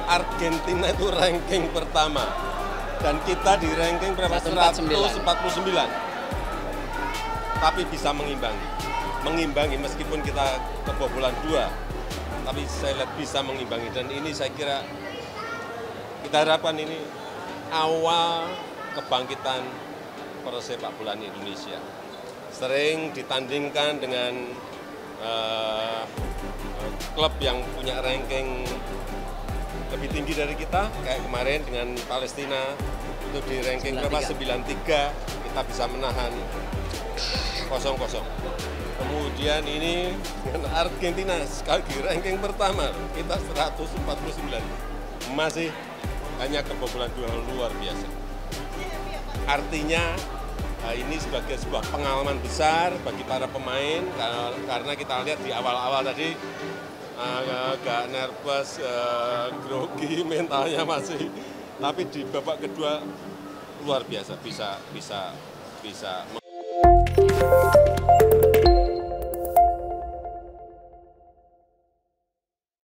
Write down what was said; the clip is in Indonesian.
Argentina itu ranking pertama dan kita di ranking berapa? 149. Tapi bisa mengimbangi meskipun kita kebobolan 2, tapi saya lihat bisa mengimbangi, dan ini saya kira kita harapkan ini awal kebangkitan persepak bola Indonesia. Sering ditandingkan dengan klub yang punya ranking lebih tinggi dari kita, kayak kemarin dengan Palestina, itu di ranking berapa? 93, kita bisa menahan 0-0. Kemudian ini dengan Argentina, sekali lagi ranking pertama, kita 149. Masih hanya kebobolan 2, luar biasa. Artinya ini sebagai sebuah pengalaman besar bagi para pemain, karena kita lihat di awal-awal tadi agak nervous, grogi mentalnya masih, tapi di babak kedua luar biasa bisa